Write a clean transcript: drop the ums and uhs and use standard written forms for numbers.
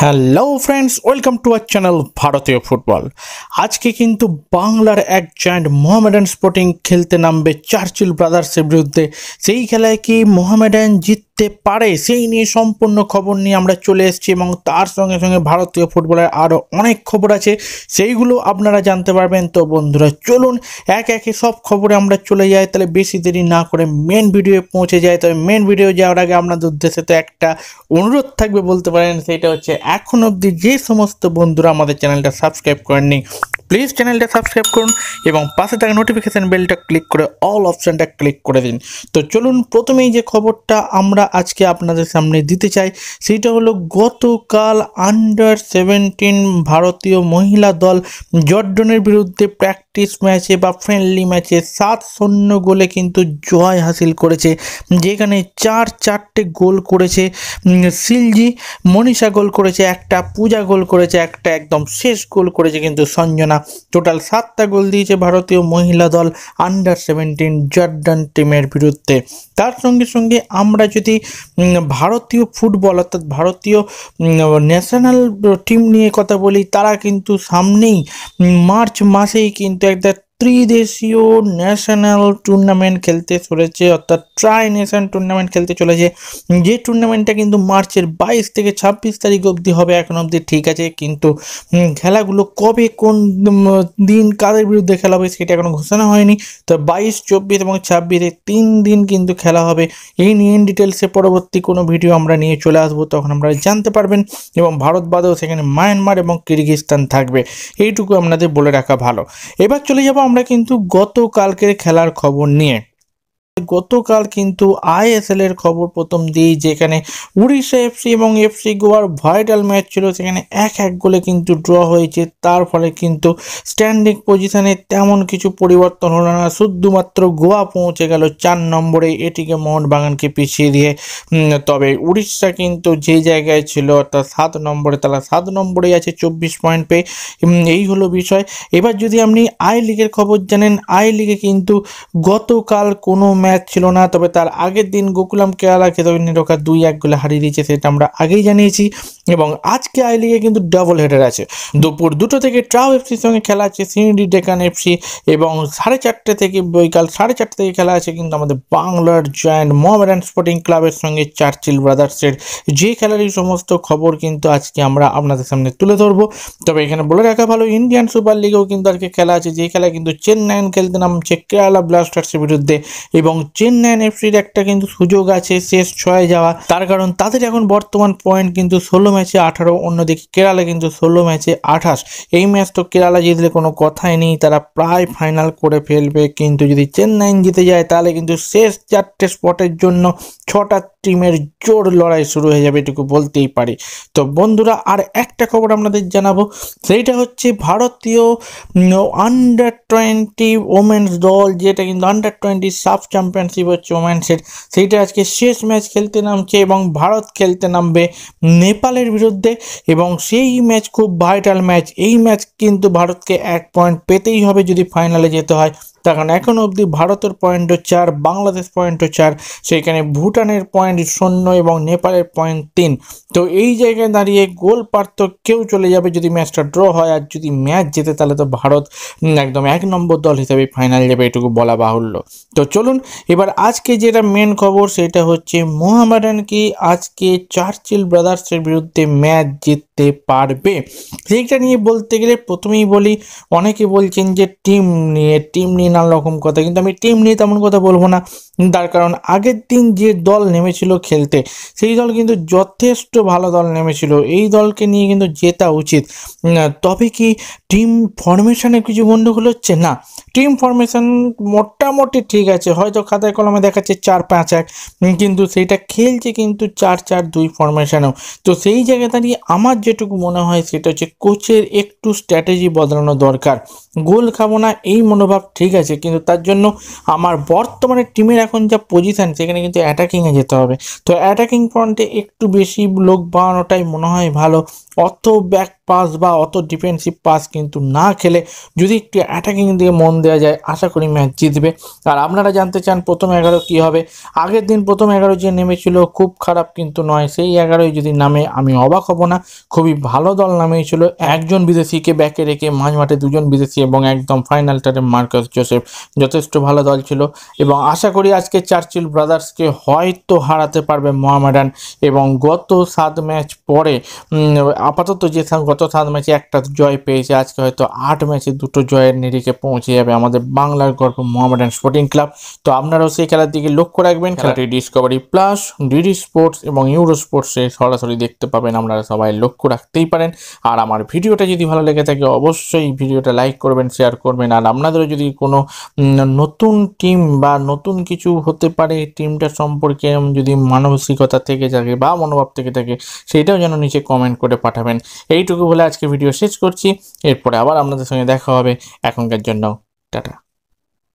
Hello friends, welcome to our channel ভারতীয় football. আজকে কিন্তু বাংলার এক জায়ান্ট মোহামেডান স্পোর্টিং খেলতে নামবে চার্চিল ব্রাদার্সের বিরুদ্ধে। সেই খেলায় কি মোহামেডান জিততে পারে, সেই নিয়ে সম্পূর্ণ খবর নিয়ে আমরা চলে এসেছি এবং তার সঙ্গে সঙ্গে ভারতীয় ফুটবলের আরও অনেক খবর আছে, সেইগুলো আপনারা জানতে পারবেন। তো বন্ধুরা চলুন এক একে সব খবরে আমরা চলে যাই, তাহলে বেশি দেরি না করে মেন ভিডিও পৌঁছে যায়। তবে মেন ভিডিও যাওয়ার আগে আপনাদের উদ্দেশ্যে তো একটা অনুরোধ থাকবে বলতে পারেন, সেটা হচ্ছে এখন অবধি যে সমস্ত বন্ধুরা আমাদের চ্যানেলটা সাবস্ক্রাইব করেননি, প্লিজ চ্যানেলটা সাবস্ক্রাইব করুন এবং পাশে থাকা নোটিফিকেশান বেলটা ক্লিক করে অল অপশানটা ক্লিক করে দিন। তো চলুন প্রথমেই যে খবরটা আমরা আজকে আপনাদের সামনে দিতে চাই সেটা হলো গতকাল আন্ডার-17 ভারতীয় মহিলা দল জর্ডনের বিরুদ্ধে প্র্যাকটিস ম্যাচে বা ফ্রেন্ডলি ম্যাচে 7-0 গোলে কিন্তু জয় হাসিল করেছে, যেখানে চারটে গোল করেছে সিলজি, মনীষা গোল করেছে একটা, পূজা গোল করেছে একটা, একদম শেষ গোল করেছে কিন্তু সঞ্জনা। টোটাল 7টা গোল দিয়েছে ভারতীয় মহিলা দল আন্ডার-17 জর্ডন টিমের বিরুদ্ধে। তার সঙ্গে সঙ্গে আমরা যদি ভারতীয় ফুটবল অর্থাৎ ভারতীয় ন্যাশনাল টিম নিয়ে কথা বলি, তারা কিন্তু সামনেই মার্চ মাসেই কিন্তু একটা ত্রিদেশীয় ন্যাশনাল টুর্নামেন্ট খেলতে চলেছে, অর্থাৎ ট্রাই নেশন টুর্নামেন্ট খেলতে চলেছে। যে টুর্নামেন্টটা কিন্তু মার্চের 22 থেকে 26 তারিখ অবধি হবে। এখন অবধি ঠিক আছে, কিন্তু খেলাগুলো কবে কোন দিন কাদের বিরুদ্ধে খেলা হবে সেটা এখনো ঘোষণা হয়নি। তো 22, 24 এবং 26 3 দিন কিন্তু খেলা হবে। এই নিয়ে ডিটেলসে পরবর্তী কোনো ভিডিও আমরা নিয়ে চলে আসবো, তখন আপনারা জানতে পারবেন। এবং ভারত বাদেও সেখানে মায়ানমার এবং কিরগিজস্তান থাকবে, এইটুকু আপনাদের বলে রাখা ভালো। এবার চলে যাবো আমরা কিন্তু গতকালকের খেলার খবর নিয়ে। গতকাল কিন্তু আইএসএল এর খবর প্রথম দিই, যেখানে উড়িষ্যা এফসি এবং এফসি গোয়ার ভাইটাল ম্যাচ ছিল, সেখানে 1-1 গোলে কিন্তু ড্র হয়েছে। তার ফলে কিন্তু স্ট্যান্ডিং পজিশনে তেমন কিছু পরিবর্তন হলো না, শুধুমাত্র গোয়া পৌঁছে গেল 4 নম্বরে, এটিকে মোহনবাগানকে পিছিয়ে দিয়ে। তবে উড়িষ্যা কিন্তু যে জায়গায় ছিল অর্থাৎ 7 নম্বরে, তারা 7 নম্বরেই আছে 24 পয়েন্ট পেয়ে। এই হলো বিষয়। এবার যদি আপনি আই লিগের খবর জানেন, আই লিগে কিন্তু গতকাল কোনো ম্যাচ ছিল না, তবে তার আগের দিন গোকুলাম কেরালাকে নিরোকা 2-1 গোলে হারিয়ে দিয়েছে, সেটা আমরা আগেই জানিয়েছি। এবং আজকে আই লিগে কিন্তু ডাবল হেডার আছে, দুপুর 2টো থেকে ট্রাউ এফসির সঙ্গে খেলা আছে সিনিডি ডেকান এফসি, এবং 4:30 থেকে বৈকাল 4:30 থেকে খেলা আছে কিন্তু আমাদের বাংলার জায়ান্ট মোহামেডান স্পোর্টিং ক্লাবের সঙ্গে চার্চিল ব্রাদার্সের। যে খেলারই সমস্ত খবর কিন্তু আজকে আমরা আপনাদের সামনে তুলে ধরবো। তবে এখানে বলে রাখা ভালো, ইন্ডিয়ান সুপার লিগেও কিন্তু আজকে খেলা আছে, যে খেলা কিন্তু চেন্নাইন খেলতে নামছে কেরালা ব্লাস্টার্সের বিরুদ্ধে। এবং চেন্নাইন এফসির একটা কিন্তু সুযোগ আছে শেষ 6 যাওয়া, তার কারণ তাদের এখন বর্তমান পয়েন্ট কিন্তু 16 ম্যাচে 18, অন্যদিকে কেরালা কিন্তু 16 ম্যাচে 28। এই ম্যাচ তো কেরালা জিতলে কোনো কথাই নেই, তারা প্রায় ফাইনাল করে ফেলবে। কিন্তু যদি চেন্নাইন জিতে যায় তাহলে কিন্তু শেষ 4টে স্পটের জন্য 6টা টিমের জোর লড়াই শুরু হয়ে যাবে, এটুকু বলতেই পারি। তো বন্ধুরা আর একটা খবর আপনাদের জানাবো, সেইটা হচ্ছে ভারতীয় আন্ডার-20 ওমেন্স দল, যেটা কিন্তু আন্ডার-20 সাব চ্যাম্পিয়নশিপ হচ্ছে ওমেন্সের, সেইটা আজকে শেষ ম্যাচ খেলতে নামছে এবং ভারত খেলতে নামবে নেপালের বিরুদ্ধে। এবং সেই ম্যাচ খুব ভাইটাল ম্যাচ, এই ম্যাচ কিন্তু ভারতকে 1 পয়েন্ট পেতেই হবে যদি ফাইনালে যেতে হয়। তার কারণ এখন অবধি ভারতের পয়েন্টও 4, বাংলাদেশ পয়েন্টও 4, সেইখানে ভুটানের পয়েন্ট 0 এবং নেপালের পয়েন্ট 3। তো এই জায়গায় দাঁড়িয়ে গোল পার্থক্যেও চলে যাবে যদি ম্যাচটা ড্র হয়, আর যদি ম্যাচ জেতে তাহলে তো ভারত একদম 1 নম্বর দল হিসেবে ফাইনাল যাবে, এটুকু বলা বাহুল্য। তো চলুন এবার আজকে যেটা মেন খবর সেটা হচ্ছে মোহামেডান কি আজকে চার্চিল ব্রাদার্সের বিরুদ্ধে ম্যাচ জিততে পারবে, সেইটা নিয়ে বলতে গেলে প্রথমেই বলি, অনেকে বলছেন যে টিম নিয়ে নানা রকম কথা, কিন্তু আমি টিম নিয়ে তেমন কথা বলবো না। তার কারণ আগের দিন যে দল নেমেছিল খেলতে, সেই দল কিন্তু যথেষ্ট ভালো দল নেমেছিল, এই দলকে নিয়ে কিন্তু জেতা উচিত। তবে কি টিম ফরমেশনে কিছু গন্ডগোল হচ্ছে? না, টিম ফরমেশন মোটামুটি ঠিক আছে, হয়তো খাতায় কলমে দেখাচ্ছে 4-5-1, কিন্তু সেইটা খেলছে কিন্তু 4-4-2 ফরমেশনেও। তো সেই জায়গায় দাঁড়িয়ে আমার যেটুকু মনে হয় সেটা হচ্ছে কোচের একটু স্ট্র্যাটেজি বদলানো দরকার। গোল খাবো না এই মনোভাব ঠিক আছে, কিন্তু তার জন্য আমার বর্তমানে টিমের এখন যা পজিশান সেখানে কিন্তু অ্যাটাকিংয়ে যেতে হবে। তো অ্যাটাকিং ফ্রন্টে একটু বেশি লোক বাড়ানোটাই মনে হয় ভালো। অত ব্যাক পাস বা অত ডিফেন্সিভ পাস কিন্তু না খেলে যদি একটু অ্যাটাকিং দিকে মন দেওয়া যায়, আশা করি ম্যাচ জিতবে। আর আপনারা জানতে চান প্রথম 11 কী হবে, আগের দিন প্রথম 11 যে নেমেছিল খুব খারাপ কিন্তু নয়, সেই 11ই যদি নামে আমি অবাক হব না। খুবই ভালো দল নামিয়েছিল, একজন বিদেশিকে ব্যাকে রেখে মাঝমাঠে দুজন বিদেশি এবং একদম ফাইনালটারে মার্কাস জোসেফ, যথেষ্ট ভালো দল ছিল। এবং আশা করি আজকে চার্চিল ব্রাদার্সকে হয়তো হারাতে পারবে মোহামেডান। এবং গত 7 ম্যাচ পরে আপাতত যে গত 7 ম্যাচে একটা জয় পেয়েছে, আজকে হয়তো 8 ম্যাচে 2টো জয়ের নিরিখে পৌঁছে যাবে আমাদের বাংলার গর্ব মোহামেডান স্পোর্টিং ক্লাব। তো আপনারাও সেই খেলার দিকে লক্ষ্য রাখবেন। খেলাটি ডিসকভারি প্লাস, ডিডি স্পোর্টস এবং ইউরো স্পোর্টসে সরাসরি দেখতে পাবেন, আপনারা সবাই লক্ষ্য রাখতেই পারেন। আর আমার ভিডিওটা যদি ভালো লেগে থাকে অবশ্যই ভিডিওটা লাইক করবেন, শেয়ার করবেন। আর আপনাদেরও যদি কোনো নতুন টিম বা নতুন কিছু হতে পারে টিমটা সম্পর্কে যদি মানসিকতা থেকে থাকে বা মনোভাব থেকে থাকে, সেইটাও যেন নিচে কমেন্ট করে পাঠাবেন। এইটুকু বলে আজকে ভিডিও শেষ করছি। এরপরে আবার আপনাদের সঙ্গে দেখা হবে। এখনকার জন্য টাটা।